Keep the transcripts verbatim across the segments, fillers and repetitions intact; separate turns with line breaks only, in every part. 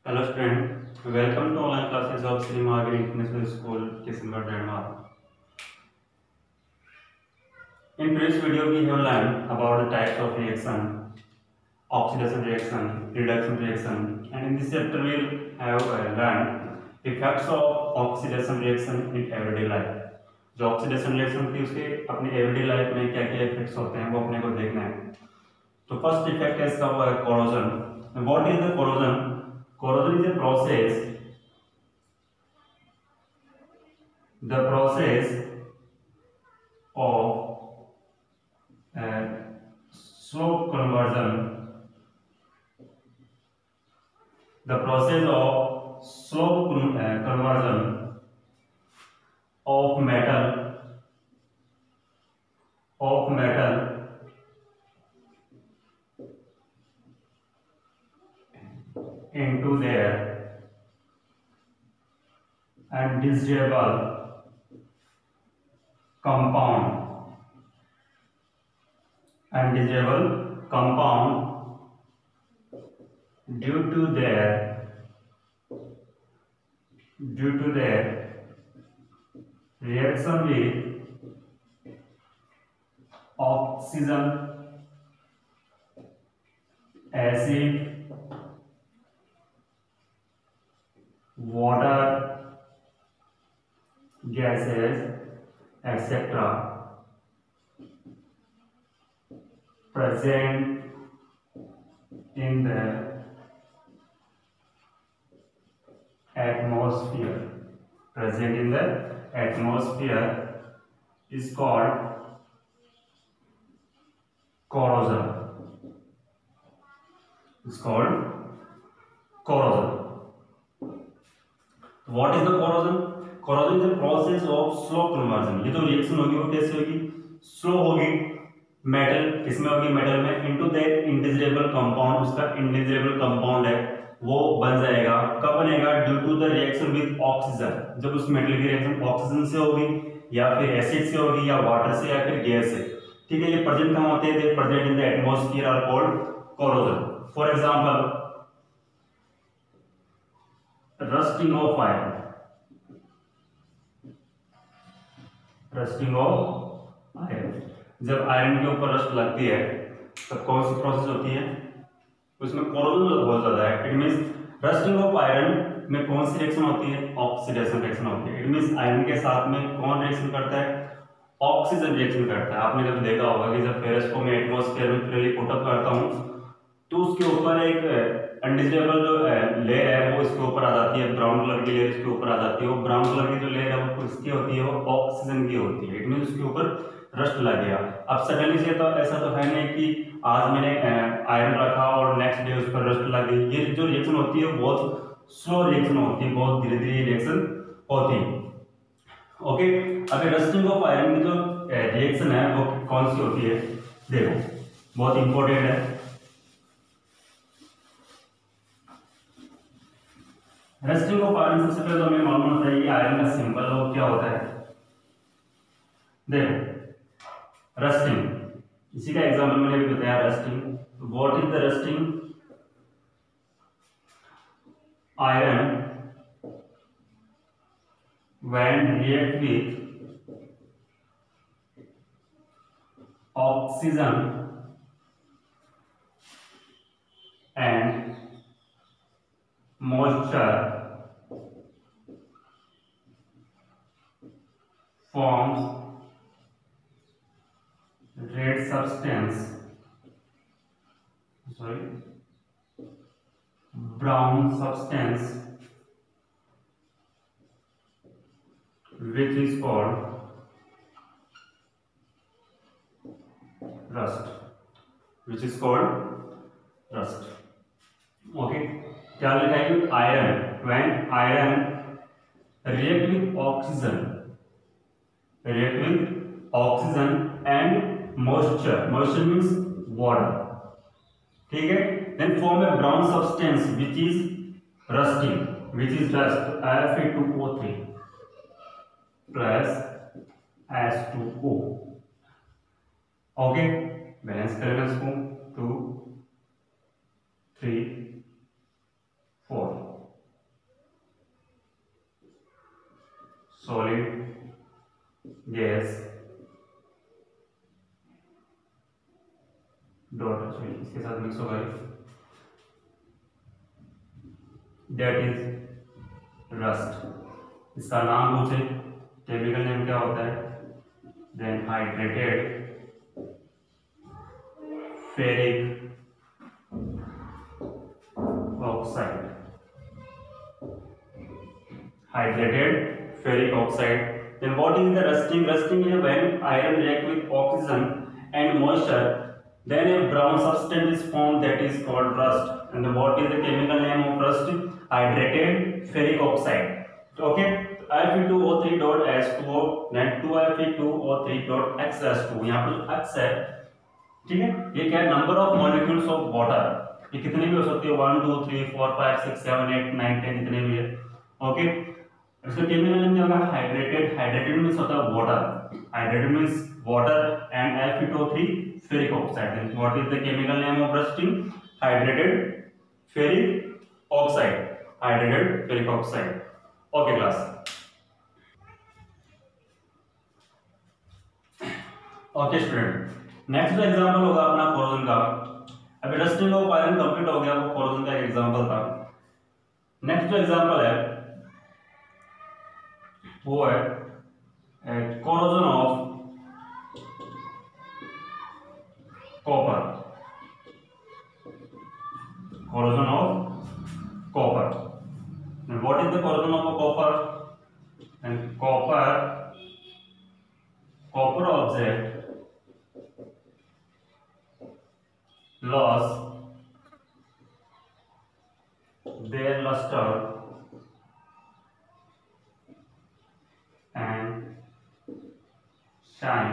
Hello student, welcome to online classes of Sri Mahavir International School, Kishangarh, Denmark. In previous video, we have learned about the types of reaction, oxidation reaction, reduction reaction, and in this chapter we will have uh, learned effects of oxidation reaction in everyday life. जो oxidation reaction होती है उसके अपने everyday life में क्या क्या effects होते हैं वो अपने को देखना है. तो फर्स्ट इफेक्ट है इसका वो है corrosion. What is the corrosion? Corrosion is a process, the process of uh, slow conversion, the process of slow uh, conversion of metal, of metal into their undesirable compound, undesirable compound due to their due to their reaction with oxygen, acid, water, gases, et cetera present in the atmosphere, present in the atmosphere is called corrosion. It's called corrosion. What is the corrosion? Corrosion is the process of slow conversion. ये जो reaction होगी वो कैसे होगी? Slow होगी. Metal किसमें होगी? Metal में इनटू दैट इंडिजिबल कंपाउंड, उसका इंडिजिबल कंपाउंड है वो बन जाएगा. कब बनेगा? Due to the reaction with oxygen. जब उस मेटल की रिएक्शन ऑक्सीजन से होगी या फिर एसिड से होगी या वाटर से या फिर गैस से. ठीक है, ये प्रेजेंट कहाँ होते हैं? They present in the atmosphere are called corrosion. For example rusting of iron, rusting of iron. जब आयरन के ऊपर रस्ट लगती है तब कौन सी प्रोसेस होती है? उसमें कोरोजन बहुत ज्यादा है. It means rusting of iron में कौन सी रिएक्शन होती है? ऑक्सीडेशन रिएक्शन होती है. इट मींस आयरन के साथ में कौन रिएक्शन करता है? ऑक्सीजन रिएक्शन करता है. आपने कभी देखा होगा कि जब फेरस को मैं एटमॉस्फेयर में फ्रीली पुट अप करता हूं तो उसके ऊपर एक अनडिजिबल जो लेयर है वो इसके ऊपर आ जाती है. ब्राउन कलर की लेयर इसके ऊपर आ जाती है. वो ब्राउन कलर की जो लेयर है वो किसकी होती है? वो ऑक्सीजन की होती है. इट मीन उसके ऊपर रस्ट लग गया. अब सडनली से तो ऐसा तो है नहीं कि आज मैंने आयरन रखा और नेक्स्ट डे उस पर रस्ट लग गई. ये जो रिएक्शन होती है बहुत स्लो रिएक्शन होती है, बहुत धीरे धीरे रिएक्शन होती है. ओके, अभी रस्टिंग ऑफ आयरन की जो रिएक्शन है वो कौन सी होती है? देखो, बहुत इंपॉर्टेंट है. रस्टिंग ऑफ आयरन सबसे पहले तो हमें मालूम होता है कि आयरन का सिंबल वो क्या होता है. देखो, रस्टिंग, इसी का एग्जांपल मैंने भी बताया. Rusting, what is the rusting? Iron when react with oxygen and moisture forms red substance, sorry, brown substance which is called rust, which is called rust. Okay, क्या लिखा है? Iron, when iron react with oxygen, react with oxygen and moisture, moisture means water. ठीक है, then form a brown substance which is rusting, which is rust, F A two O three plus S two O. Okay, balance करेंगे इसको. Two three four. Solid, gas, dot इसके साथ mix होगा, that is rust. इसका नाम पूछे, chemical name क्या होता है, then hydrated ferric oxide, hydrated ferric oxide. Then what is the rusting? Rusting is when iron react with oxygen and moisture, then a brown substance is formed that is called rust. And what is the chemical name of rust? Hydrated ferric oxide. Okay, F e two O three dot H two O, then two F e two O three dot X S two. यहाँ पर X है, ठीक है, ये क्या है, number of molecules of water, ये कितने भी हो सकते हैं, one two three four five six seven eight nine ten, जितने भी है। ओके, इसका केमिकल नेम क्या होगा, हाइड्रेटेड। हाइड्रेटेड मींस होता है water, hydrated means water and F e two O three ferric oxide. Then what is the chemical name of rusting, hydrated ferric oxide, hydrated ferric oxide. Okay class, okay student, next जो example होगा अपना corrosion का। अभी rusting of iron complete हो गया, वो corrosion का example था। नेक्स्ट जो एग्जांपल है वो है corrosion of copper, corrosion of copper. What is the corrosion of copper? And copper copper object lost their luster and shine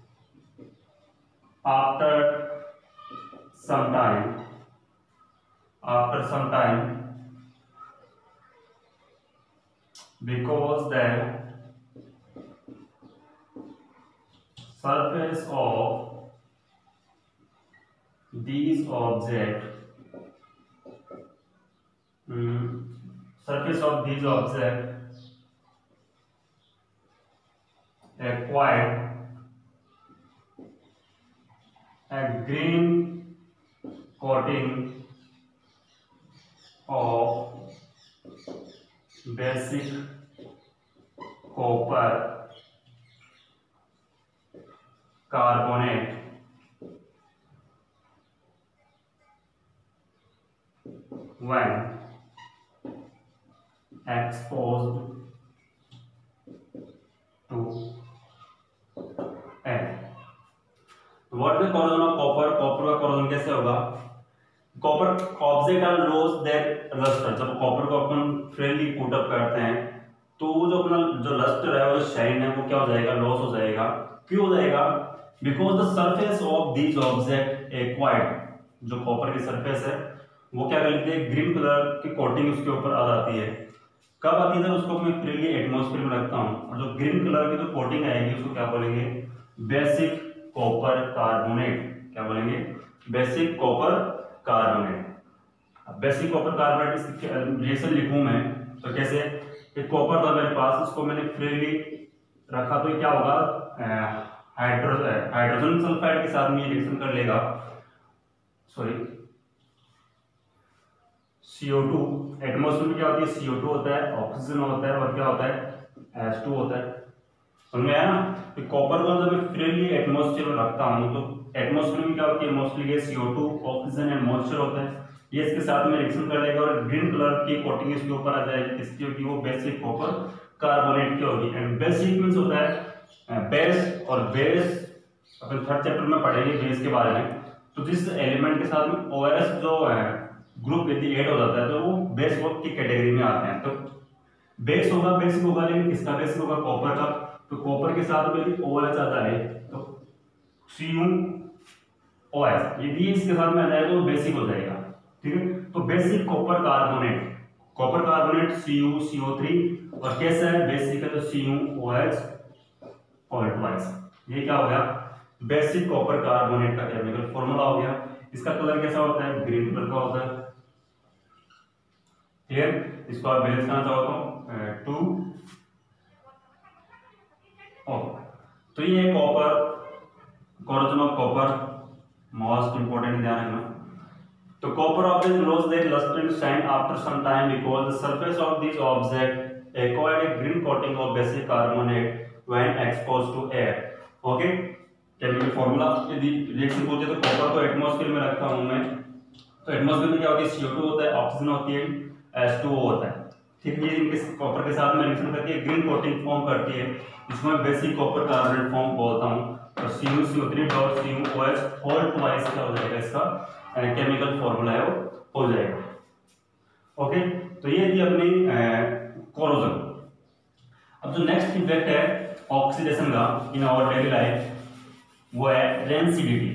after some time, after some time because the surface of these object hmm, surface of these object acquired a green coating of basic copper carbonate when exposed to air. What is the corrosion of copper? Copper का corrosion कैसे होगा? Copper object are lose their luster. जब copper को अपन freely coat up करते हैं तो वो जो अपना जो luster है, वो जो shine है, वो क्या हो जाएगा, लॉस हो जाएगा। क्यों हो जाएगा? Because the surface of these object acquired, जो copper की surface है वो क्या कर लेते हैं, ग्रीन कलर की कोटिंग उसके ऊपर आ जाती है। कब आती है? उसको मैं फ्रीली एटमॉस्फेयर में रखता हूँ, और जो ग्रीन कलर की जो कोटिंग आएगी उसको क्या बोलेंगे, बेसिक कॉपर कार्बोनेट। क्या बोलेंगे, basic copper carbonate. Basic copper carbonate इसकी रिएक्शन लिखूं मैं तो कैसे, एक कॉपर था मेरे पास, इसको मैंने फ्रीली रखा तो क्या होगा, हाइड्रोजन हाइड्रोजन सल्फाइड के साथ में रिएक्शन कर लेगा, sorry C O two. Atmosphere में क्या होती है, सी ओ टू होता है, ऑक्सीजन होता है, और क्या होता है, एच टू होता है। समझ में आया ना? तो कॉपर को जब मैं फ्रीली एटमॉस्फेयर में रखता हूं तो एटमॉस्फेयर में क्या होती है, मोस्टली ये C O two, oxygen and moisture होता है, ये इसके साथ में रिएक्शन कर लेगा और ग्रीन कलर की कोटिंग इसके ऊपर आ जाएगी। इसकी होगी वो बेसिक कॉपर कार्बोनेट की होगी। एंड बेसिक मींस होता है बेस, और बेस अपन थर्ड चैप्टर में पढ़ेंगे बेस के बारे में। तो जिस एलिमेंट के साथ में ओ एस जो है ग्रुप यदि ऐड हो जाता है तो वो बेस वर्क की कैटेगरी में आते हैं। तो बेस होगा, बेसिक होगा, लेकिन किसका बेसिक होगा, कॉपर का। तो कॉपर के साथ में यदि OH आ जाए तो सी यू ओ एस, यदि इसके साथ में आ जाए तो बेसिक हो जाएगा। ठीक है, तो basic copper carbonate, copper carbonate C U C O three, और कैसा है, बेसिक है तो C U O H point wise. ये क्या हो गया, बेसिक कॉपर कार्बोनेट का केमिकल फॉर्मूला हो गया। इसका कलर कैसा होता है, ग्रीन कलर का होता है। क्लियर? इसको आप बैलेंस करना चाहो तो टू ओ तो ये copper, corrosion of copper most important, ध्यान रखना। तो copper object lose their luster and shine after some time because the surface of these objects acquired a green coating of basic carbonate when exposed to air. Okay, chemical formula यदि reaction पूछे तो copper को atmosphere में रखता हूं मैं, तो atmosphere में क्या होती है, सी ओ टू होता है, ऑक्सीजन होती है, एच टू ओ होता है, ठीक है। ये इनके कॉपर के साथ में रिएक्शन करती है, ग्रीन कोटिंग फॉर्म करती है, इसको मैं बेसिक कॉपर कार्बोनेट फॉर्म बोलता हूं। तो C U C O three dot C U O H whole twice क्या हो जाएगा, इसका केमिकल फॉर्मूला है वो हो जाएगा। ओके, तो ये थी अपनी कोरोजन। अब जो नेक्स्ट इफेक्ट है ऑक्सीडेशन का इन आवर डेली लाइफ, वो है रेंसिडिटी।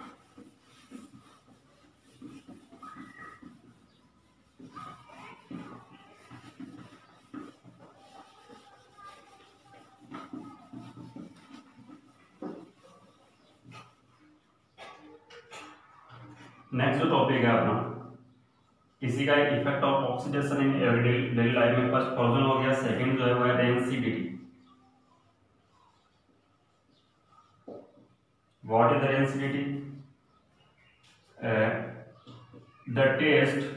नेक्स्ट जो टॉपिक है अपना, इसी का एक effect of oxidation in everyday daily life में, फर्स्ट कोरोजन हो गया, सेकंड जो है वो है rancidity. What is the rancidity? The taste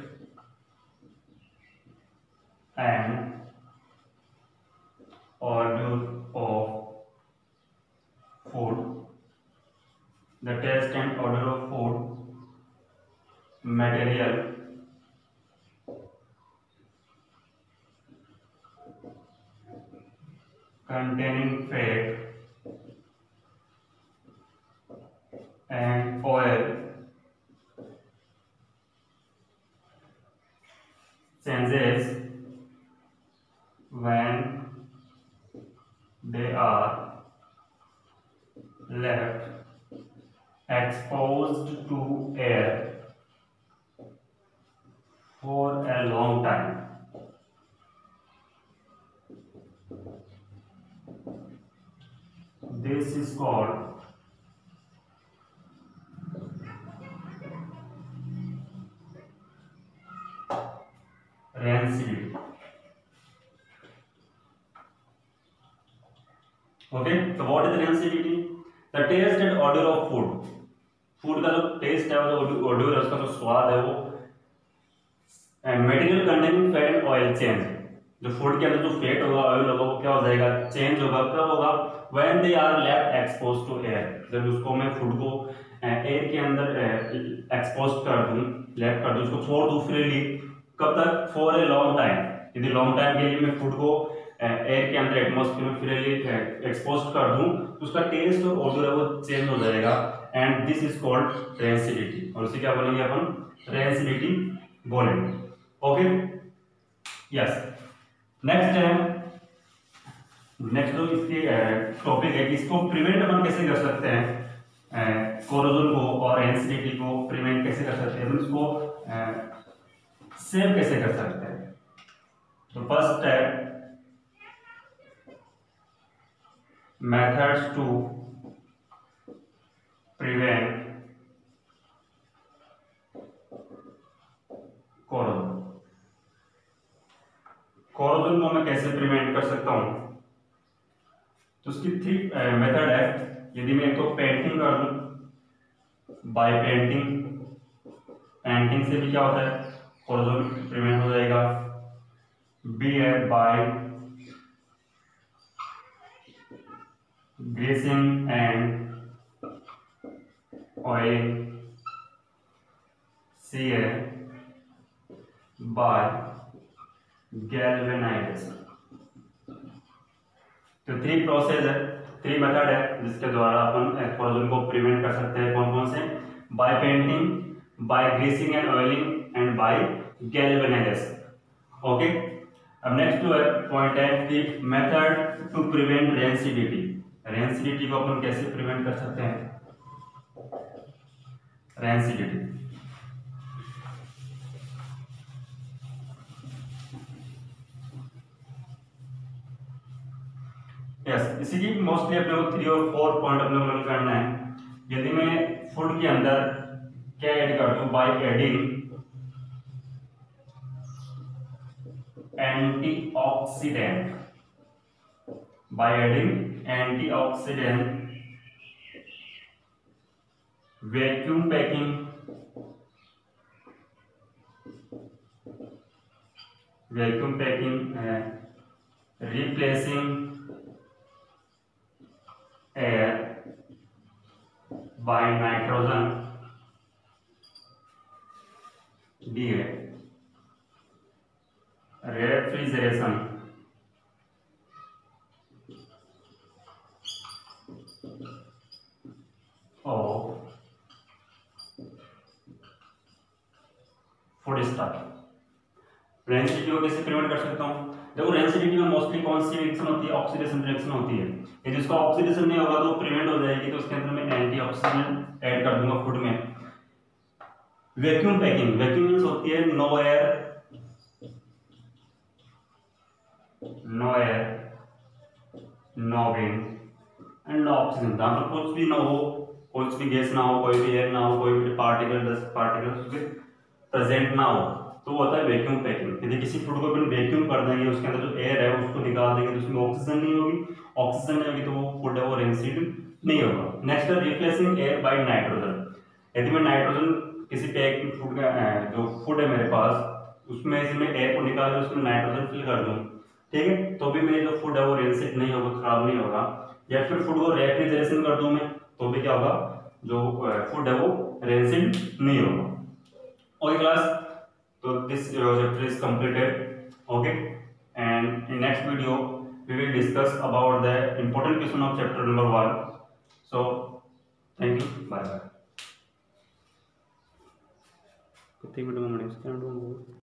and odour of food, the taste and odour of food material containing fat and oil changes when they are left exposed to air for a long time. This is called rancidity. Okay, so what is rancidity? The taste and odor of food. Food का जो test है, वो audio है, उसका जो स्वाद है वो, and material containing fat and oil change, जो फूड के अंदर जो फैट होगा, ऑयल होगा, वो क्या हो जाएगा, चेंज होगा। कब होगा? When they are left exposed to air, जब उसको मैं फूड को एयर के अंदर एक्सपोज कर दूं, लेफ्ट कर दूं, उसको छोड़ दूं फ्रीली, कब तक? For a long time. यदि लॉन्ग टाइम के लिए मैं फूड को एयर के अंदर एटमॉस्फेयर में फ्रीली एक्सपोज कर दूं, तो उसका टेस्ट और ऑडर है वो चेंज हो जाएगा, and this is called rancidity. और इसे क्या बोलेंगे अपन? रेंसिडिटी बोलेंगे। Okay, yes. नेक्स्ट है, नेक्स्ट जो इसकी टॉपिक है, इसको प्रिवेंट अपन कैसे कर सकते हैं, कोरोजन को और रेंसिडिटी को प्रिवेंट कैसे कर सकते हैं, इसको सेव कैसे कर सकते हैं। तो फर्स्ट है methods to prevent corrosion। corrosion को मैं कैसे प्रिवेंट कर सकता हूं, तो उसकी थ्री मेथड है। यदि मैं तो पेंटिंग कर दूं, बाय पेंटिंग, पेंटिंग से भी क्या होता है, corrosion प्रिवेंट हो जाएगा। बी है by greasing and oiling, C है by galvanization। तो थ्री प्रोसेस है, थ्री मेथड है जिसके द्वारा अपन कोरोजन को प्रिवेंट कर सकते हैं। कौन कौन से? By painting, by greasing and oiling and by galvanization. Okay, अब नेक्स्ट जो है पॉइंट है कि method to prevent rancidity. Rancidity को अपन कैसे प्रिवेंट कर सकते हैं? रेंसिडिटी यस, इसी की मोस्टली अपने को थ्री और फोर पॉइंट अपने को करना है। यदि मैं फूड के अंदर क्या ऐड कर दूं, by adding antioxidant, by adding antioxidant, vacuum packing, vacuum packing uh, replacing air by nitrogen. D है रेफ्रिजरेशन ऑफ फूड स्टॉक। रेंसिडिटी को कैसे प्रिवेंट कर सकता हूँ? देखो रेंसिडिटी में मोस्टली कौन सी रिएक्शन होती है? ऑक्सीडेशन रिएक्शन होती है। ये जिसका ऑक्सीडेशन नहीं होगा तो प्रिवेंट हो जाएगी, तो उसके अंदर मैं एंटीऑक्सीडेंट ऐड कर दूंगा फूड में। वैक्यूम पैकिंग, वैक्यूम मींस होती है no air, no air, no wind and no oxygen. जहां पर कुछ भी ना हो, कुछ भी गैस ना हो, कोई भी एयर ना हो, कोई भी पार्टिकल डस्ट पार्टिकल प्रेजेंट ना हो, तो वो होता है वैक्यूम पैकिंग। यदि किसी फूड को अपन वैक्यूम कर देंगे, उसके अंदर जो एयर है उसको निकाल देंगे, तो उसमें ऑक्सीजन नहीं होगी, ऑक्सीजन नहीं होगी तो वो फूड है वो रेंसिड नहीं होगा। नेक्स्ट है रिप्लेसिंग एयर बाय नाइट्रोजन। यदि मैं नाइट्रोजन किसी पैक फूड का जो फूड है मेरे पास उसमें से मैं एयर को निकाल कर उसमें नाइट्रोजन फिल कर दूं, ठीक है, तो भी मेरे जो फूड है वो रेंसिड नहीं होगा, खराब नहीं होगा। या फिर फूड को रेफ्रिजरेशन कर दूं मैं, तो भी क्या होगा, जो फूड है वो रेंसिड नहीं होगा। Okay class, so this uh, chapter is completed. Okay, and in next video we will discuss about the important question of chapter number one. So thank you, bye bye.